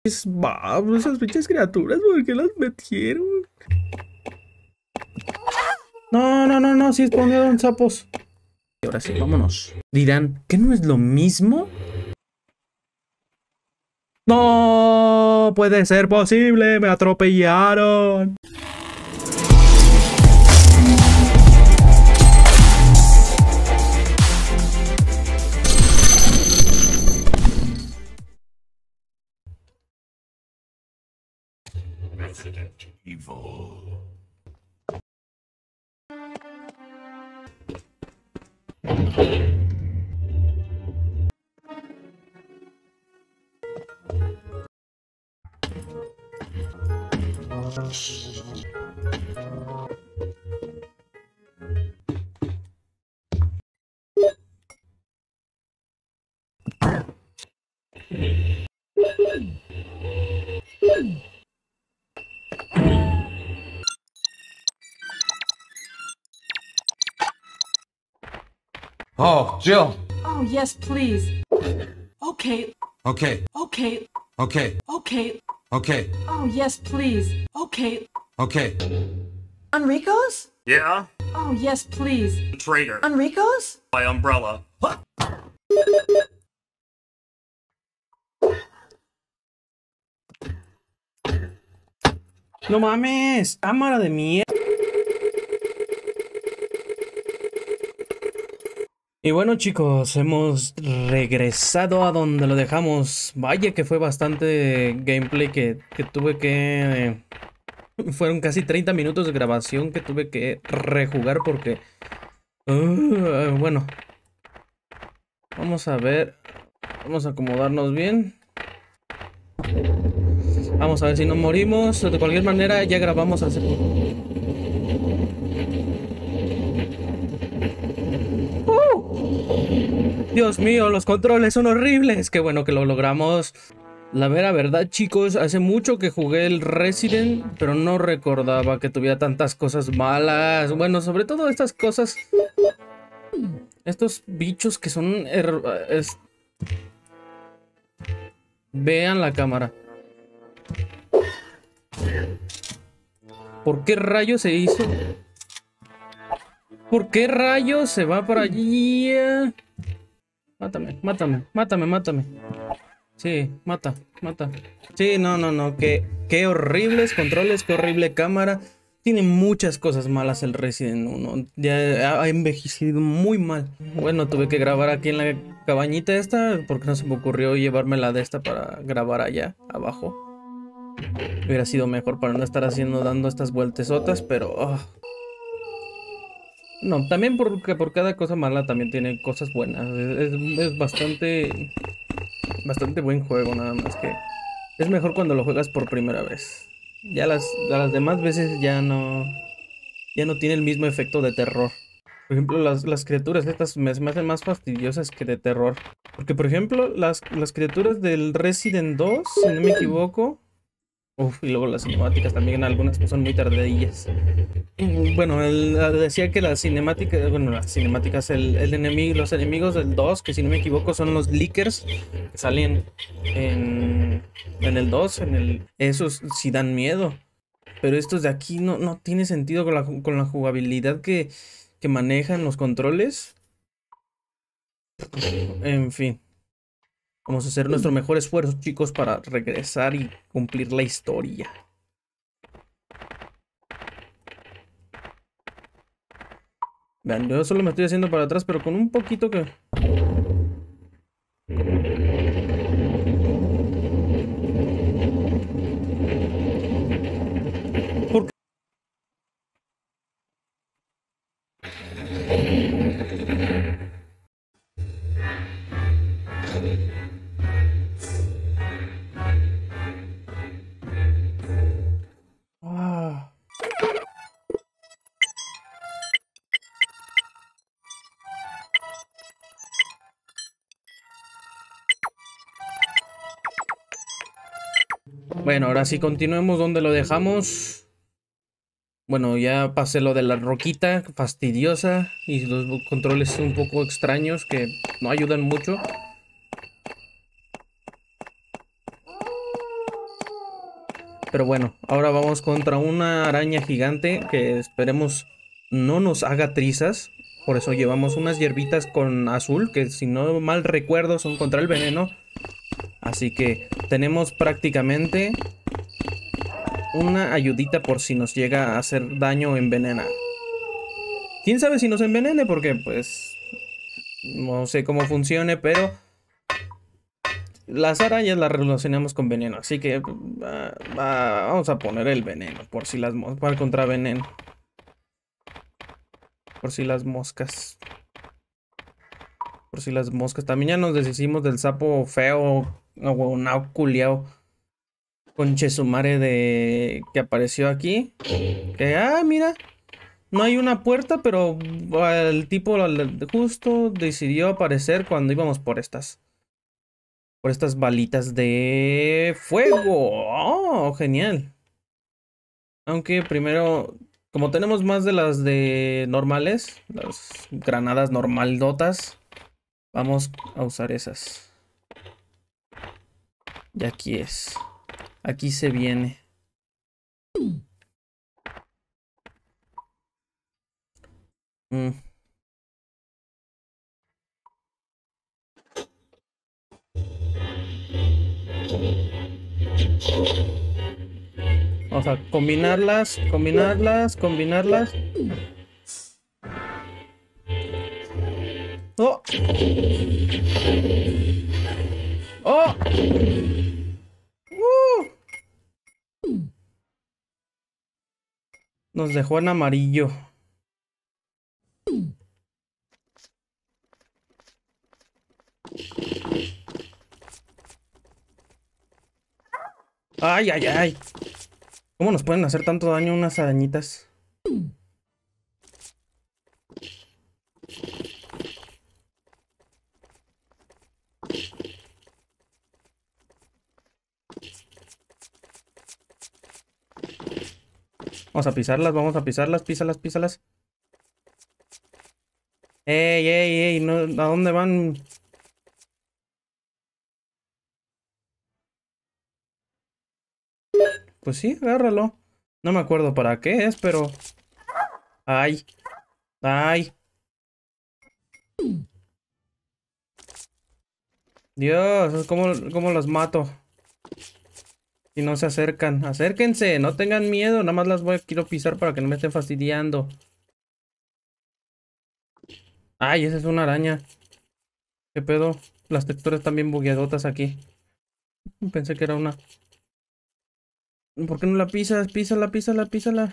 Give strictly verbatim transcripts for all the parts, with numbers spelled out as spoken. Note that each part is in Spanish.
Vamos, esas pinches criaturas, ¿por qué las metieron? No, no, no, no, sí spawnearon sapos. Y ahora sí, vámonos. Dirán, ¿qué no es lo mismo? No puede ser posible, me atropellaron. Resident Evil. Oh, Jill. Oh, yes, please. Okay. Okay. Okay. Okay. Okay. Okay. Oh, yes, please. Okay. Okay. Enrico's? Yeah? Oh, yes, please. Traitor. Enrico's? My umbrella. No mames, cámara de mierda. Y bueno, chicos, hemos regresado a donde lo dejamos. Vaya que fue bastante gameplay que, que tuve que... Eh, fueron casi treinta minutos de grabación que tuve que rejugar porque... Uh, bueno. Vamos a ver. Vamos a acomodarnos bien. Vamos a ver si no morimos. De cualquier manera, ya grabamos hace... Dios mío, los controles son horribles. Qué bueno que lo logramos. La vera verdad, chicos, hace mucho que jugué el Resident, pero no recordaba que tuviera tantas cosas malas. Bueno, sobre todo estas cosas... Estos bichos que son... Es... Vean la cámara. ¿Por qué rayos se hizo? ¿Por qué rayos se va para allí? Mátame, mátame, mátame, mátame. Sí, mata, mata. Sí, no, no, no. Qué, qué horribles controles, qué horrible cámara. Tiene muchas cosas malas el Resident uno. Ya ha envejecido muy mal. Bueno, tuve que grabar aquí en la cabañita esta porque no se me ocurrió llevarme la de esta para grabar allá abajo. Hubiera sido mejor para no estar haciendo, dando estas vueltesotas, pero... Oh. No, también porque por cada cosa mala también tiene cosas buenas. Es, es, es bastante... Bastante buen juego, nada más que... Es mejor cuando lo juegas por primera vez. Ya las, las demás veces ya no... Ya no tiene el mismo efecto de terror. Por ejemplo, las, las criaturas estas me, me hacen más fastidiosas que de terror. Porque, por ejemplo, las, las criaturas del Resident dos, si no me equivoco... Uf, y luego las cinemáticas también, algunas que son muy tardadillas. Bueno, él decía que las cinemáticas, bueno, las cinemáticas, el, el enemigo, los enemigos del dos, que si no me equivoco son los leakers, que salen en, en el dos, en el, esos sí dan miedo. Pero estos de aquí no, no tiene sentido con la, con la jugabilidad que, que manejan los controles. En fin. Vamos a hacer nuestro mejor esfuerzo, chicos, para regresar y cumplir la historia. Vean, yo solo me estoy haciendo para atrás, pero con un poquito que... ¿Por qué? Ah. Bueno, ahora sí continuemos donde lo dejamos. Bueno, ya pasé lo de la roquita fastidiosa y los controles un poco extraños que no ayudan mucho. Pero bueno, ahora vamos contra una araña gigante que esperemos no nos haga trizas. Por eso llevamos unas hierbitas con azul, que si no mal recuerdo son contra el veneno. Así que tenemos prácticamente una ayudita por si nos llega a hacer daño o envenenar. Quién sabe si nos envenene, porque pues no sé cómo funcione, pero las arañas las relacionamos con veneno. Así que va, va, vamos a poner el veneno por si las moscas, para contra veneno. Por si las moscas. Por si las moscas. También ya nos deshicimos del sapo feo o nao culiao conche su madre de que apareció aquí. Que, ah, mira. No hay una puerta, pero el tipo justo decidió aparecer cuando íbamos por estas. Por estas balitas de fuego. Oh, genial. Aunque primero, como tenemos más de las de normales, las granadas normaldotas, vamos a usar esas. Y aquí es. Aquí se viene. Mm. Vamos a combinarlas, combinarlas, combinarlas. ¡Oh! ¡Oh! ¡Uh! Nos dejó en amarillo. ¡Ay, ay, ay! ¿Cómo nos pueden hacer tanto daño unas arañitas? Vamos a pisarlas, vamos a pisarlas, písalas, písalas. ¡Ey, ey, ey! No, ¿a dónde van? Pues sí, agárralo. No me acuerdo para qué es, pero... ¡Ay! ¡Ay! Dios, ¿cómo, cómo las mato? Si no se acercan. Acérquense, no tengan miedo. Nada más las voy a quiero pisar para que no me estén fastidiando. ¡Ay, esa es una araña! ¿Qué pedo? Las texturas están bien bugueadotas aquí. Pensé que era una... ¿Por qué no la pisas? Písala, písala, písala.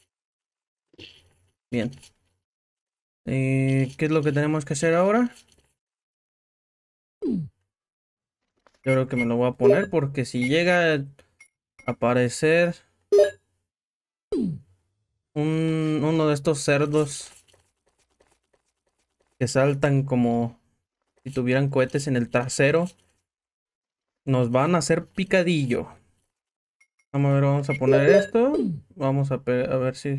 Bien. Eh, ¿qué es lo que tenemos que hacer ahora? Yo creo que me lo voy a poner porque si llega a aparecer un, uno de estos cerdos que saltan como si tuvieran cohetes en el trasero, nos van a hacer picadillo. Vamos a ver, vamos a poner esto. Vamos a, a ver si...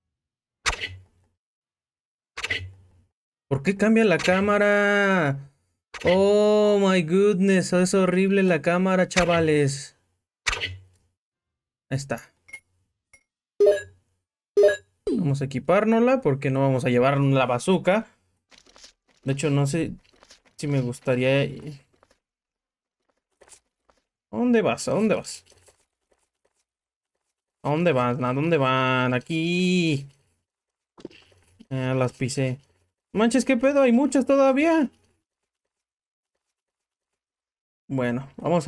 ¿Por qué cambia la cámara? Oh my goodness, es horrible la cámara, chavales. Ahí está. Vamos a equipárnosla porque no vamos a llevar la bazooka. De hecho, no sé si me gustaría... ¿A dónde vas? ¿A dónde vas? ¿A dónde vas? ¿A dónde van? Aquí. Ah, las pisé. Manches, ¿qué pedo? Hay muchas todavía. Bueno, vamos